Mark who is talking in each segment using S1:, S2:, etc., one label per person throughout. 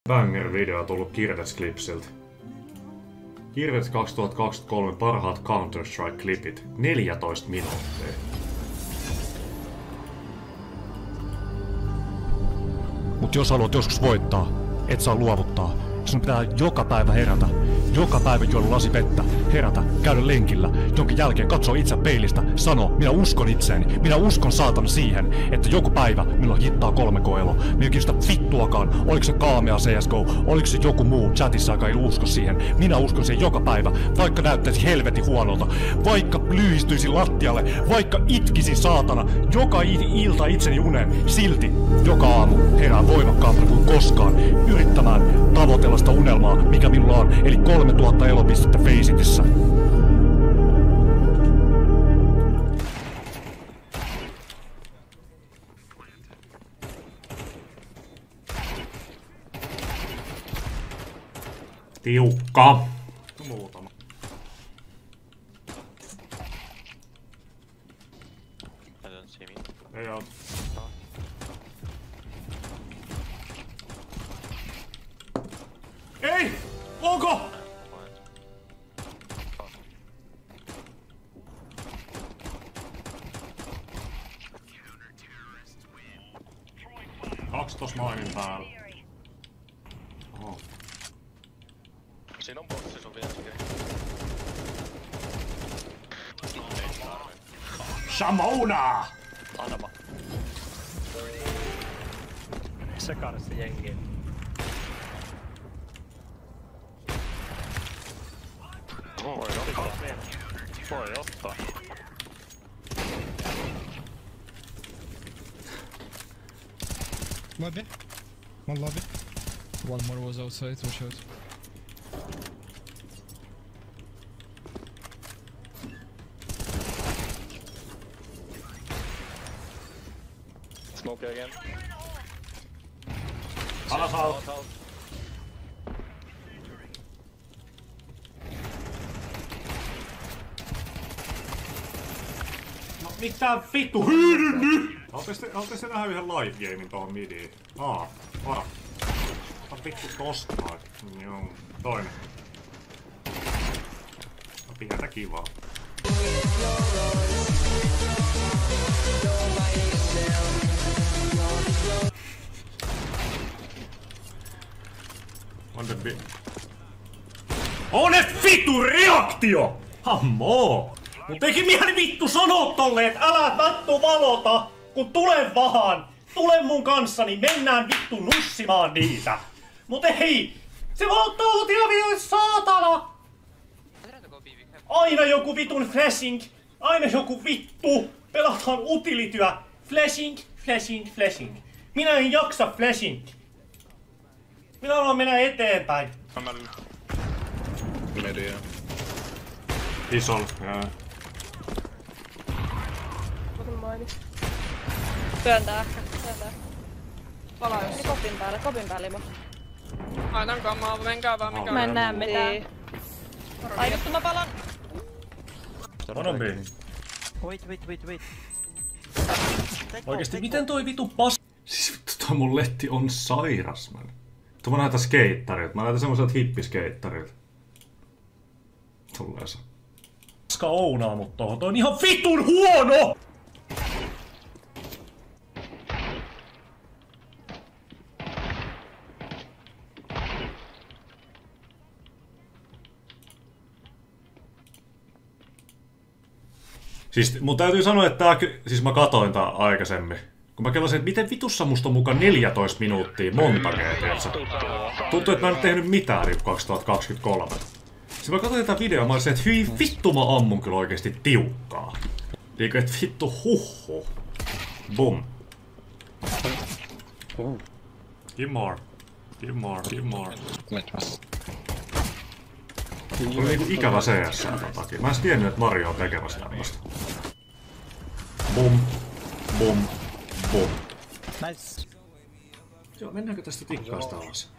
S1: Banger-video tullut Kirves-klipsiltä. Kirves 2023 parhaat Counter-Strike-klipit. 14 minuuttia.
S2: Mut jos haluat joskus voittaa, et saa luovuttaa. Sun pitää joka päivä herätä. Joka päivä juoda lasi vettä, herätä, käydä lenkillä, jonka jälkeen katsoa itse peilistä, sano, minä uskon itseeni, minä uskon saatana siihen, että joku päivä minulla hittaa 3K-elo. Minä ei kiinnosta vittuakaan, oliko se kaamea CSGO, oliko se joku muu chatissa, joka ei usko siihen. Minä uskon siihen joka päivä, vaikka näyttäisi helvetin huonolta, vaikka lyhistyisin lattialle, vaikka itkisin saatana, joka ilta itseni uneen, silti joka aamu herään voimakkaampana kuin koskaan, yrittämään tavoitella sitä unelmaa, mikä minulla on, eli 3000 elopistettä Facetissä.
S1: Tiukka. Muutama.
S3: I don't see me.
S1: Ei oo. Ei! Onko? Kaksi tos mainin päällä. Oho.
S3: Siinä on bossi sun vielä sekin.
S1: Shamona!
S3: Anama.
S4: Sekarissa jengiä.
S3: Voi ottaa. Voi ottaa.
S5: Lobby. One lobby. One more was outside, watch out.
S3: Smoke again.
S1: Alas out. No mitä vittu hyydyn nyt? Haltais te nähdä yhden live gamein tohon midiin? Vara. Vittu tosta noin. Joo, toinen. No pientä kivaa. On ne vittu reaktio! Hammoo! Mut teki mieli vittu sanoa tolleen, et älä vittu valota, kun tulen vahan. Tule mun kanssani, mennään vittu nussimaan niitä. Mut ei! Se valottaa utilavioita, saatana! Aina joku vitun flashing! Aina joku vittu! Pelataan utilityä! Flashing. Minä en jaksa flashing! Minä haluan mennä eteenpäin.
S3: Media.
S1: Ison, jaa.
S6: Työntää. Palaa jos kopin päälle Limo.
S7: Laitan kamaa, menkää vaan mikä on.
S6: Mä en näe mitään. Ai vittu mä palan.
S1: On mihin.
S4: Wait.
S1: Oikeesti miten toi vitu pas... Siis vittu toi mun letti on sairas, man. Tuo mä näytän skeittarilta. Mä näytän semmoiselta hippiskeittarilta. Tulee se. Paska ounaa mut tohon. Toi on ihan vitun huono! Siis mun täytyy sanoa, että siis mä katoin tää aikaisemmin. Kun mä kelasin, että miten vitussa musta on mukaan 14 minuuttia monta kertaa. Tuntuu, että mä en nyt tehnyt mitään niin 2023. Siis mä katsoin tätä videoa, mä olisin, että hyi vittu mä ammun kyllä oikeesti tiukkaa. Niinkö, että vittu huhhuh. Bum. Give more. Oli niinku ikävä CS tämän takia. Mä en tiennyt, että Mario on tekemässä tämmöstä. Bum.
S4: Nice.
S1: Joo, mennäänkö tästä tikkaasta alas?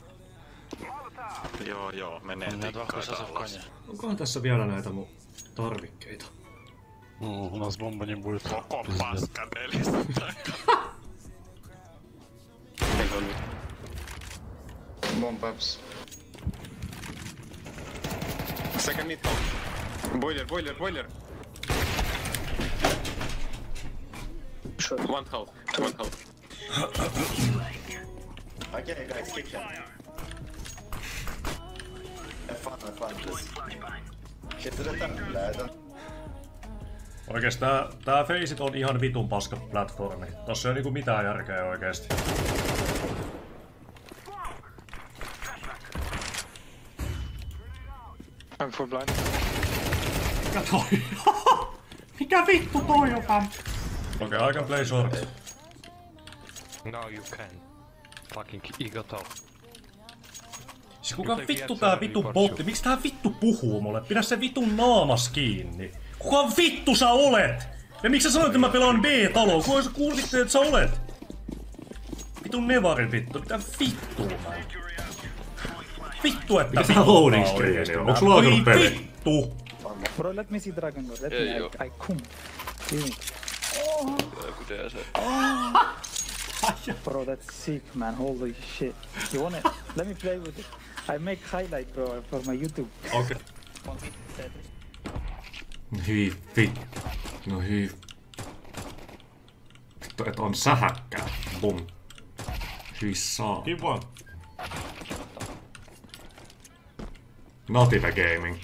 S3: Joo, menee tikkaita alas.
S1: Onkohan tässä vielä näitä mun tarvikkeita?
S2: У нас бомба не будет.
S3: Koko paska nelistä.
S8: Bomb perhaps. Second mid top. Boiler. One health.
S9: Okay, guys, kick him. Have fun, please. Shit to the temple,
S1: Oikeesti tää Faceit on ihan vitun paska platformi. Tossa ei oo niinku mitään järkeä oikeesti.
S3: I'm full blind.
S1: Mikä toi? Mikä vittu toi on fam? Okei, I can play short.
S3: Now you can. Fucking ego top.
S1: Siis kuka vittu tää vittu botti? Miksi tää vittu puhuu mulle? Pidä se vitun naamas kiinni. Kuka vittu sä olet? Ja miksi sä sanoit, että mä pelaan B-taloa? Kuka sä kuulitte, että sä olet? Vitun nevari vittu. Mitä vittua mä? Vittu, että
S10: mikä tää loading screen on? Onks sulla alkanut peli?
S1: Vittu!
S4: Bro, let me see Dragon God. Let me, I come.
S3: Joku DC.
S4: Bro, that's sick, man. Holy shit. You want it? Let me play with it. I make highlight, bro, for my YouTube.
S1: Okay. Hyi vittu. No hyi. Vittu, et on sähäkkää. Bum. Hyi saa.
S10: Keep one.
S1: Native Gaming.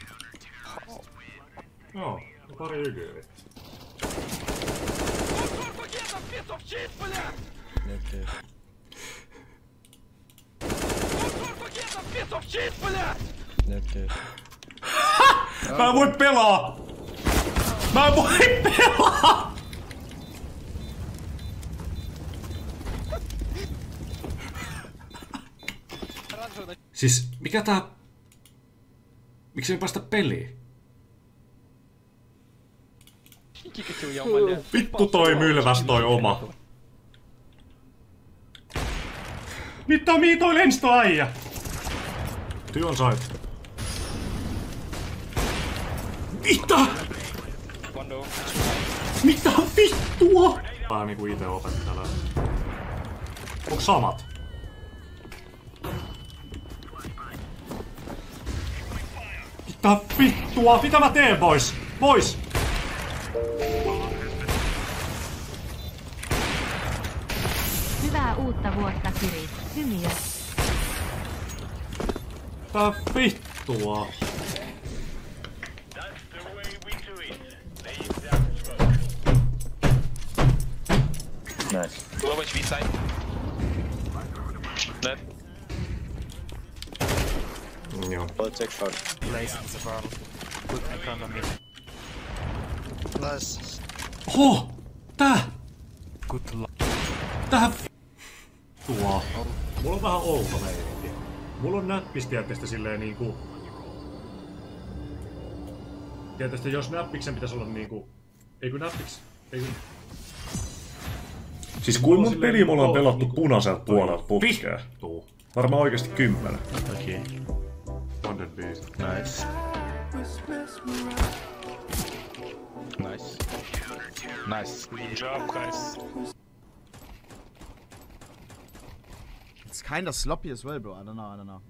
S10: Joo, pari ykyä.
S1: Mä en voi pelaa! Mä en voi pelaa! Siis, mikä tää... Miksi ei päästä peliin? Vittu toi mylväs toi oma. Mitä mii toi lenstoäijä? Työ on sait. Mitä? Mitä vittua? Tää niinku ite opettelee. Onko samat? Mitä vittua? Mitä mä teen, boys? Boys!
S11: Hyvää uutta vuotta, Kiri. Hymiö.
S1: Mitä vittua?
S9: Nice.
S3: Low HP side. Dead.
S1: Joo.
S9: Let's take shot.
S4: Place is a problem. Good economy.
S9: Nice.
S1: Oho! Tää!
S4: Good luck.
S1: Tää vittua. Mulla on vähän outo meininki. Mulla on näppistieteestä silleen niinku... Tietysti jos näppiksen pitäis olla niinku... Eikö näppiks... Eikö... Siis kuin mun peli me ollaan pelattu punaiselta puolelta putkea. Varmaan oikeesti 10.
S10: Okei.
S1: Wonder Beast.
S10: Nice. Nice.
S3: Good job, guys.
S12: It's kinda sloppy as well, bro. I don't know.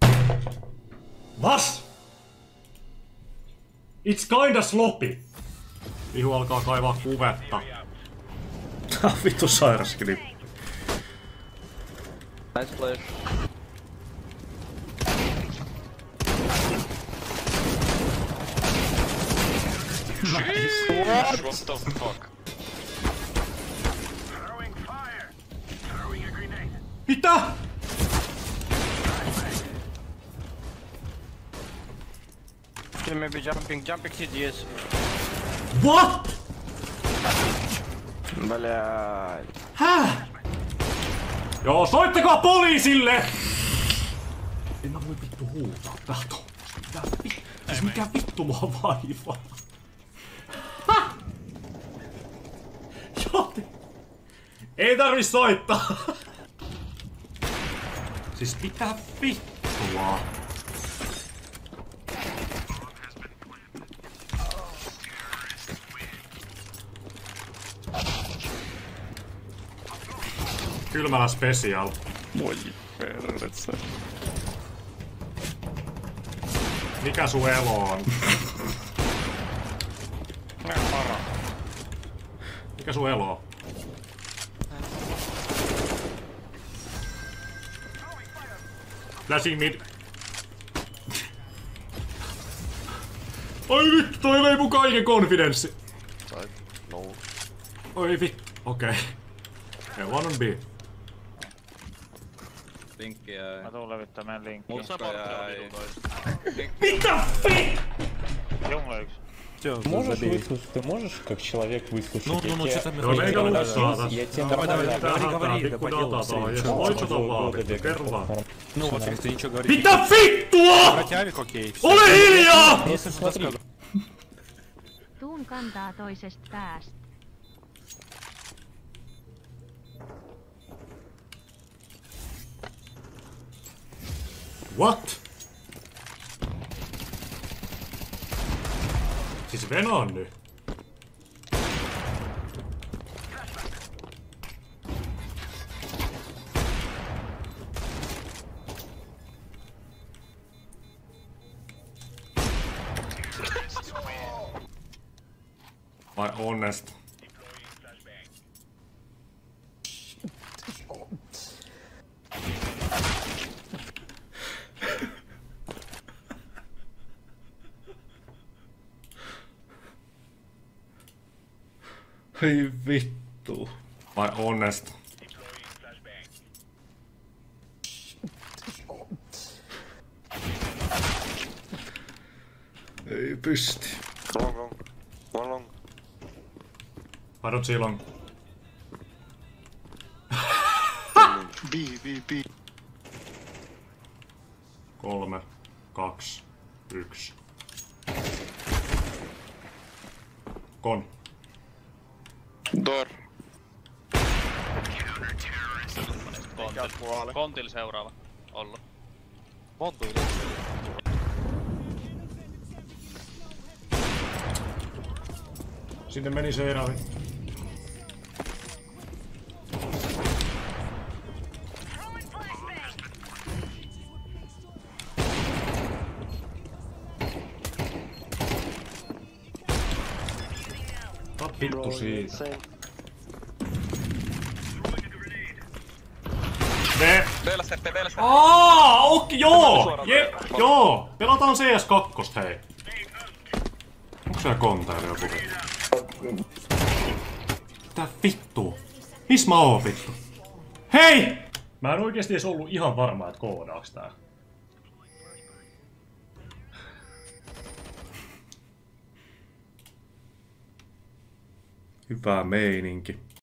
S1: Vas? It's kinda sloppy. Ihu alkaa kaivaa kuvetta. Tää on vittu sairas klippi.
S3: Nice play. Nice. What the fuck?
S1: Mitä?
S4: Still maybe jumping CDS.
S1: What?
S4: Bля.
S1: Häh? Joo, soittakaa poliisille! En mä voi vittu huutaa täältä. Siis mikä vittu mua vaivaa? Häh? Joo, ei tarvi soittaa. Siis mitä vittua? Kylmällä special.
S3: Voi perrettä.
S1: Mikä sun elo on? Mikä sun elo on? Flashing mid. Oi vittu, toi vei mun kaiken konfidenssi.
S13: No.
S1: Oi vittu, okei. Okay. One on B.
S14: Linkki jäi.
S4: Mä tuun levittämään linkkiä.
S14: Muska jäi.
S1: Mitä fi?
S4: Jungla yksi.
S15: Можешь выслушать, ты можешь как человек выслушать?
S2: Ну, что-то мы
S1: No eikä lue saata.
S15: Я тебе
S2: Давай,
S15: нормально
S2: говори,
S1: Pikku
S2: по делу.
S1: data tuohon, jos loitsut on vaan vittu, kerro vaan.
S2: Ну, вот, ты ничего говоришь.
S1: Mitä vittua?!
S2: Протявик, окей.
S1: Ole hiljaa!
S15: Просто смотри.
S11: Tuun kantaa toisesta päästä.
S1: What? Siis venonny. Vai honest? Ei vittu. Vai honest? Ei pysty.
S8: Long, long. One long.
S1: I don't see long.
S8: B, B, B.
S1: 3, 2, 1. Kon.
S8: Door.
S3: Kontil seuraava. Ollut.
S1: Sinne meni se erävi. Vittu siitä. Ne! Okei, joo! Joo! Pelataan CS2, hei! Onko siellä konteilla joku vittu? Mitä vittu? Miss mä oon vittu? Hei! Mä en oikeesti edes ollut ihan varma, et koodaaks tää. Hyvä meininki.